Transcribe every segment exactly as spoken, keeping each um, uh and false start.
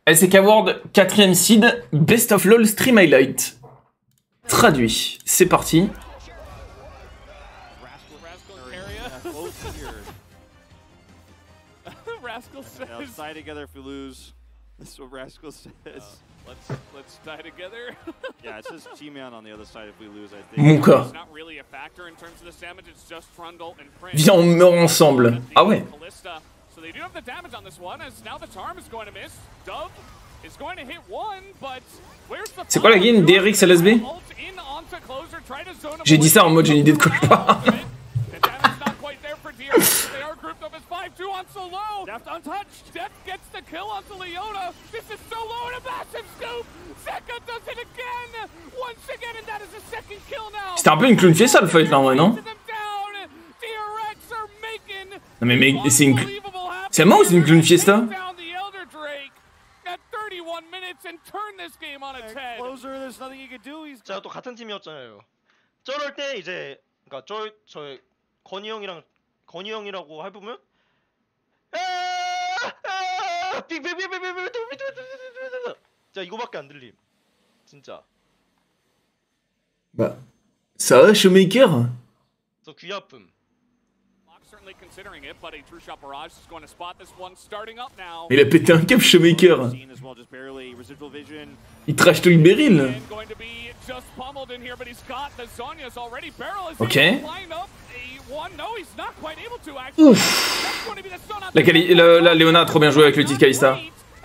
L C K World, quatrième seed, Best of LoL Stream Highlight. Traduit, c'est parti. That's what Rascal says. Uh, let's let's die together. Yeah, it says G-Man on the other side if we lose, I think. Mon cas. It's not really a factor in terms of this damage. It's just Trundle and Prince. Viens, on meurt ensemble. Ah ouais. So they do have the damage on this one, as now the charm is going to miss. Dove is going to hit one, but where's the? C'est quoi la game D R X L S B? J'ai dit ça en mode j'ai une idée de quoi je parle. They are grouped up as five two on Solo. Deft untouched. Deft gets the kill onto Leona. This is Solo and a massive scoop. Zeka does it again. Once again, and that is a second kill now. C'était un peu une clown fiesta le fight là en vrai, non? Non mais mec, c'est une... C'est moi ou c'est une clown fiesta? 제가 또 같은 팀이었잖아요. 저럴 때 이제 그러니까 저 저 건희 형이랑 건희 형이라고 해보면 자 이거밖에 안 들림 진짜. Bah ça va Showmaker? 저 귀 아픔. Il a pété un cap Showmaker. Il trash tout le Beryl. Ok. Ouf. La, la, la Leona a trop bien joué avec le titre Kalista.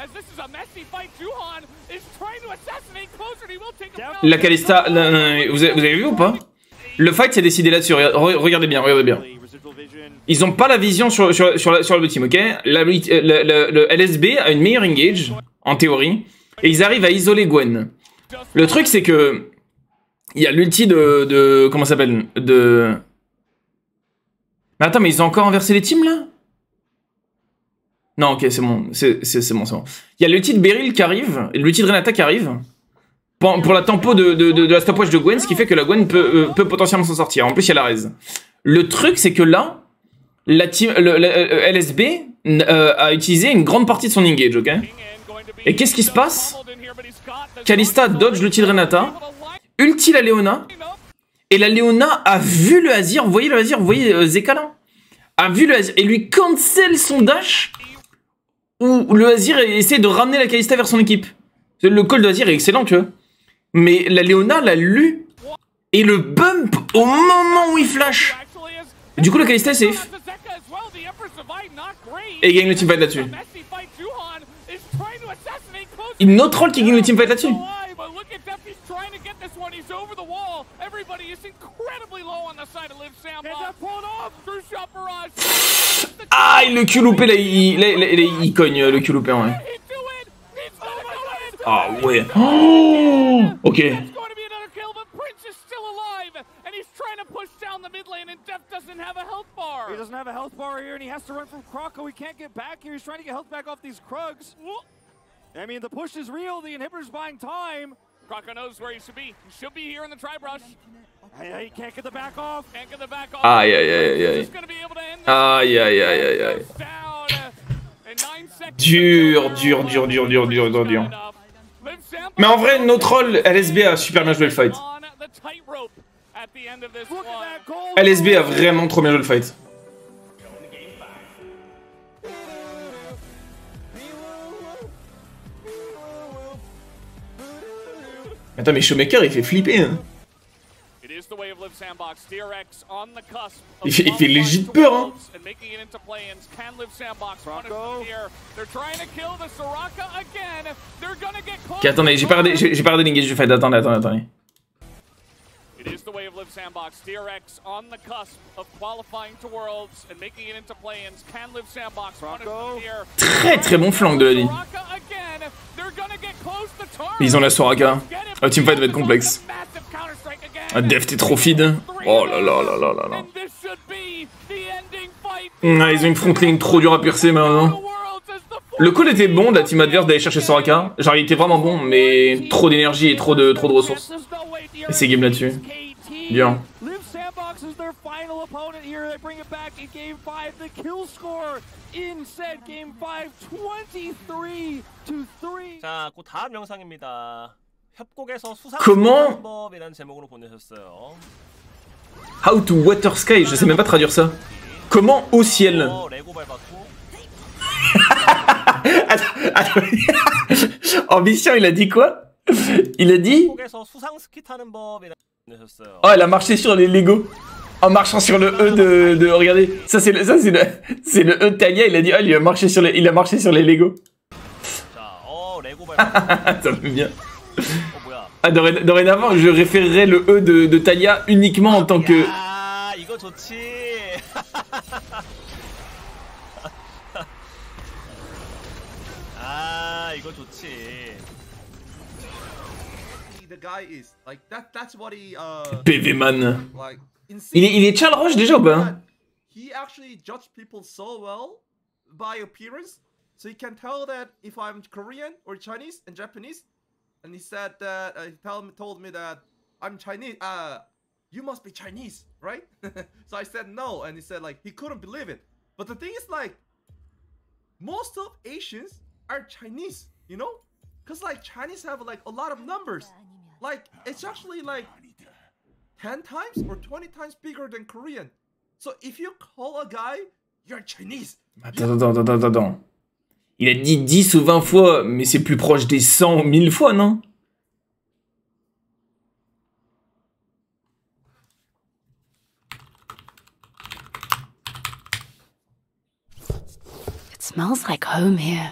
La Kalista, la, vous, avez, vous avez vu ou pas? Le fight s'est décidé là-dessus, regardez bien, regardez bien. Ils ont pas la vision sur, sur, sur, la, sur le team, ok? la, le, le, le L S B a une meilleure engage, en théorie, et ils arrivent à isoler Gwen. Le truc c'est que... Il y a l'ulti de, de... Comment ça s'appelle? De... Mais attends, mais ils ont encore inversé les teams là? Non, ok, c'est bon, c'est bon, c'est bon. Il y a l'ulti de Beryl qui arrive, l'ulti de Renata qui arrive, pour, pour la tempo de, de, de, de la stopwatch de Gwen, ce qui fait que la Gwen peut, euh, peut potentiellement s'en sortir. En plus, il y a la raise. Le truc, c'est que là, la team, le, le, le L S B euh, a utilisé une grande partie de son engage, ok? Et qu'est-ce qui se passe? Kalista dodge l'ulti de Renata, ulti la Leona, et la Leona a vu le Azir, vous voyez le Azir, vous voyez euh, Zeka là? A vu le Azir, et lui cancel son dash, où le Azir essaie de ramener la Kalista vers son équipe. Le call de Azir est excellent, tu vois. Mais la Leona l'a lu, et le bump au moment où il flash. Et du coup, la Kalista est safe. Et il gagne le teamfight là-dessus. Il no troll qui gagne le teamfight là-dessus. Ah, il le cul loupé là, il, là, là, là, il cogne le cul loupé, ouais. Ah ouais. Oh, ok. Doesn't have a health bar. He doesn't have a health bar here, and he has to run from Croco. He can't get back here. He's trying to get health back off these Krugs. I mean, the push is real. The inhibitor's buying time. Croco knows where he should be. He should be here in the tri-brush. He can't get the back off. Can't get the back off. Aïe, aïe, aïe, aïe. Aïe, aïe, aïe, aïe, aïe. Dur, dur, dur, dur, dur, dur, dur, dur. Mais en vrai, no troll, L S B a super bien joué le fight. L S B a vraiment trop bien joué le fight. Attends, mais Showmaker il fait flipper, hein. Il fait, il fait légit peur, hein. Ok, attendez, j'ai pas regardé, j'ai pas regardé l'engage du fight. Attendez, attendez, attendez. It is the way of Live Sandbox. D R X on the cusp of qualifying to Worlds and making it into play-ins. Can Live Sandbox run it from here? Très très bon flank de la ligne. Ils ont la Soraka. Le teamfight va être complexe. Ah, Deft est trop feed. Oh là là là là là là. Ah, ils ont une frontline trop dure à percer maintenant. Le call était bon de la team adverse d'aller chercher Soraka. Genre il était vraiment bon, mais trop d'énergie et trop de, trop de ressources. Et c'est game là-dessus. Bien. Crocs is their final opponent here. They bring it back in game five. The kill score in set game five, twenty-three to three. 자, 그 다음 영상입니다. 협곡에서 수상 Comment 방법이라는 제목으로 보내셨어요. How to water sky, je sais même pas traduire ça. Comment au ciel. 어, 레고 밟았고. Attends, attends. Ambition, il a dit quoi? Il a dit 협곡에서 수상 스키 타는 법이라는 보내셨어요. Oh, elle a marché sur les Lego. En marchant sur le E de, de regardez, ça c'est le, ça c'est le, c'est le E de Talia. Il a dit, oh, il a marché sur les, il a marché sur les Lego. 자, 어, 레고 밟았고. Ça fait bien. 어, 뭐야? Ah, doré- dorénavant, je référerai le E de, de Talia uniquement en tant que. 야, 이거 좋지. 아, 이거 좋지. The guy is like that. That's what he uh P V man. like. Il est, il est Charles Roche déjà ou pas? He actually judged people so well by appearance, so he can tell that if I'm Korean or Chinese and Japanese. And he said that uh, he tell me, told me that I'm Chinese. Uh, you must be Chinese, right? So I said no, and he said like he couldn't believe it. But the thing is like most of Asians are Chinese, you know, because like Chinese have like a lot of numbers. Like it's actually like ten times or twenty times bigger than Korean. So if you call a guy, you're Chinese. Attends, attends, attends, attends. Il a dit dix ou vingt fois, mais c'est plus proche des cent ou mille fois, non? It smells like home here.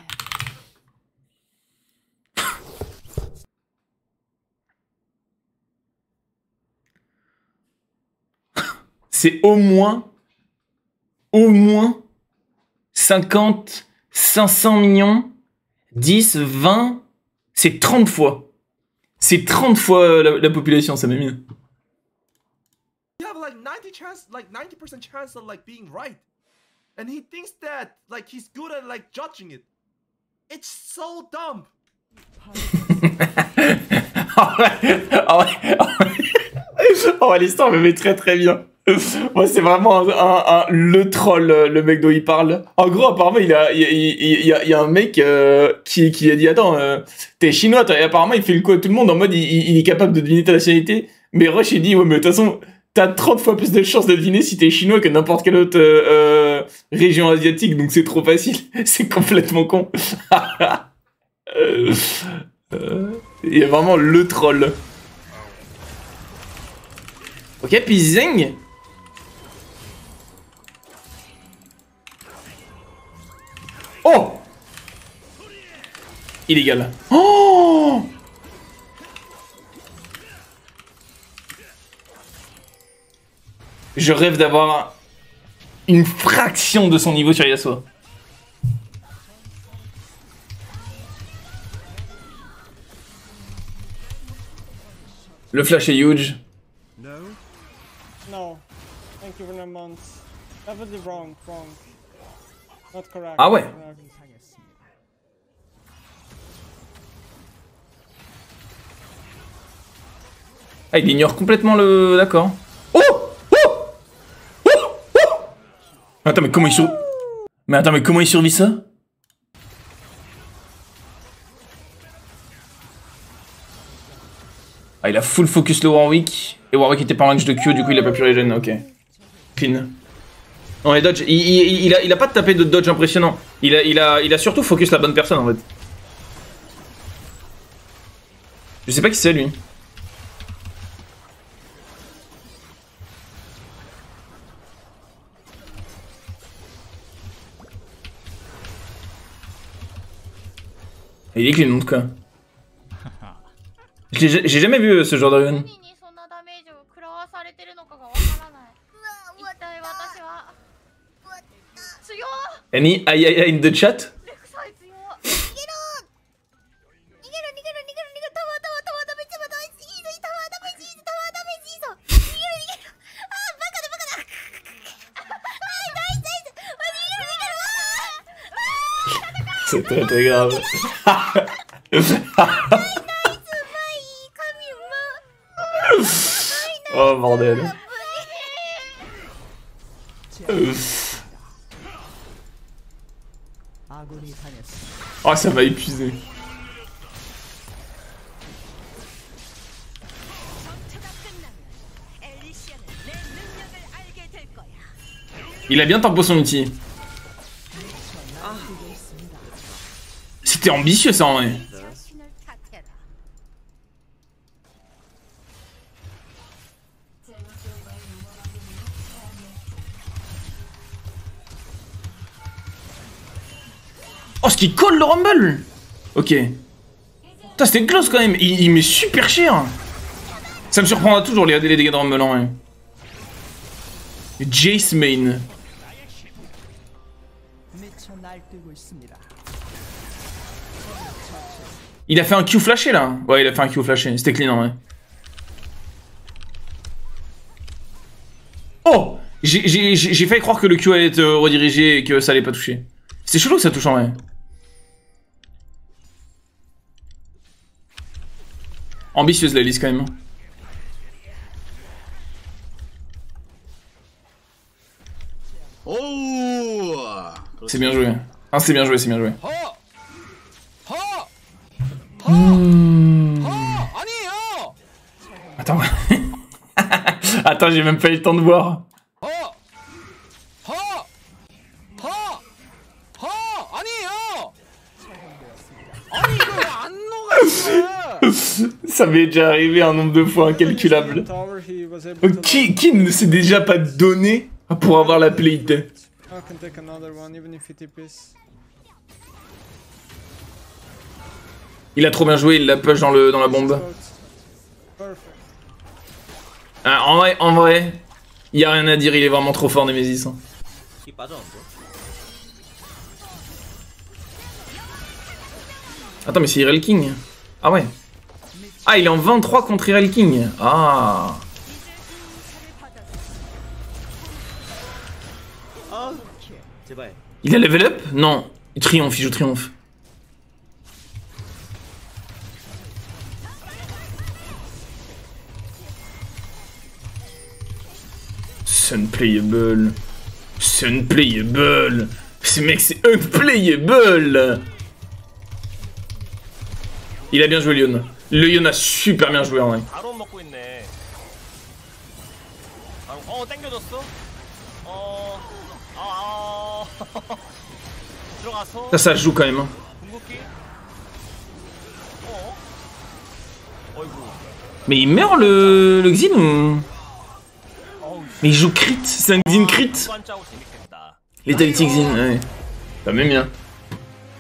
C'est au moins, au moins cinquante, cinq cents millions, dix, vingt, c'est trente fois. C'est trente fois la, la population, ça m'est mis. You have like ninety chance, like ninety percent chance of like being right, and he thinks that like he's good at like judging it. It's so dumb. Ah ouais, ah ouais, ah ouais. Oh, l'histoire me met très très bien. Moi, c'est vraiment un, un, un- le troll, euh, le mec dont il parle. En gros, apparemment, il, a, il, il, il y, a, il y a un mec euh, qui, qui a dit attends, euh, t'es chinois, toi. Et apparemment, il fait le coup à tout le monde en mode il, il- il est capable de deviner ta nationalité. Mais Rush, il dit ouais, mais de toute façon, t'as trente fois plus de chances de deviner si t'es chinois que n'importe quelle autre euh, euh, région asiatique, donc c'est trop facile. C'est complètement con. Euh, euh, il y a vraiment le troll. Ok, puis Zeng. Oh! Illégal. Oh! Je rêve d'avoir une fraction de son niveau sur Yasuo. Le flash est huge. No, thank you very much. Definitely wrong, wrong. Not correct. Ah ouais. Correct. Ah, il ignore complètement le... D'accord. Oh! Oh! Oh! Oh! Attends, mais comment il sur... Mais attends, mais comment il survit ça? Ah, il a full focus le Warwick. Et Warwick était pas en range de Q, du coup il a pas pu regen. Ok. Pin. Non, les dodge, il, il, il, a, il a pas de tapé de dodge impressionnant. Il a, il, a, il a surtout focus la bonne personne en fait. Je sais pas qui c'est lui. Il est clean en tout cas. J'ai j'ai jamais vu ce genre de run. 何にそんなダメージを食らわされてるのかがわからない。一体私は強っ Any aïe aïe aïe in the chat? レクサイ強っ逃げろ逃げろ逃げろ逃げろ逃げろタワータワータワーダメージタワーダメージいいぞタワーダメージいいぞタワーダメージいいぞ逃げろ逃げろあーバカだバカだあーナイスナイス逃げろ逃げろあーあー C'est très très grave. ナイスうまい神うま Oh bordel. 危ね Oh, ça m'a épuisé. Il a bien tempo son ulti. C'était ambitieux ça en vrai. Oh, ce qui colle le Rumble. Ok. Putain, c'était close quand même. Il, il met super cher. Ça me surprendra toujours les, les dégâts de Rumble en vrai. Jace main. Il a fait un Q flashé là. Ouais, il a fait un Q flashé. C'était clean en vrai. Oh, j'ai failli croire que le Q allait être redirigé et que ça allait pas toucher. C'est chelou que ça touche en vrai. Ambitieuse la liste quand même. Oh, c'est bien joué. Ah, c'est bien joué, c'est bien joué. Mmh. Attends. Attends, j'ai même pas eu le temps de voir. Ça m'est déjà arrivé un nombre de fois incalculable. Qui, qui ne s'est déjà pas donné pour avoir la plate? Il a trop bien joué, il l'a push dans, le, dans la bombe. Ah, en vrai, en vrai, il y a rien à dire, il est vraiment trop fort Nemesis. Hein. Attends, mais c'est Irel King. Ah ouais. Ah, il est en vingt-trois contre Irel King. Ah. Il a level up? Non. Il triomphe, il joue triomphe. C'est unplayable. C'est unplayable. Ce mec, c'est unplayable. Il a bien joué Lyon. Le Lyon a super bien joué en vrai. Ça, ça joue quand même. Hein. Mais il meurt le, le Xin ou... Mais il joue crit, c'est un Xin crit. Létalité Xin, ouais. Ça m'aime bien.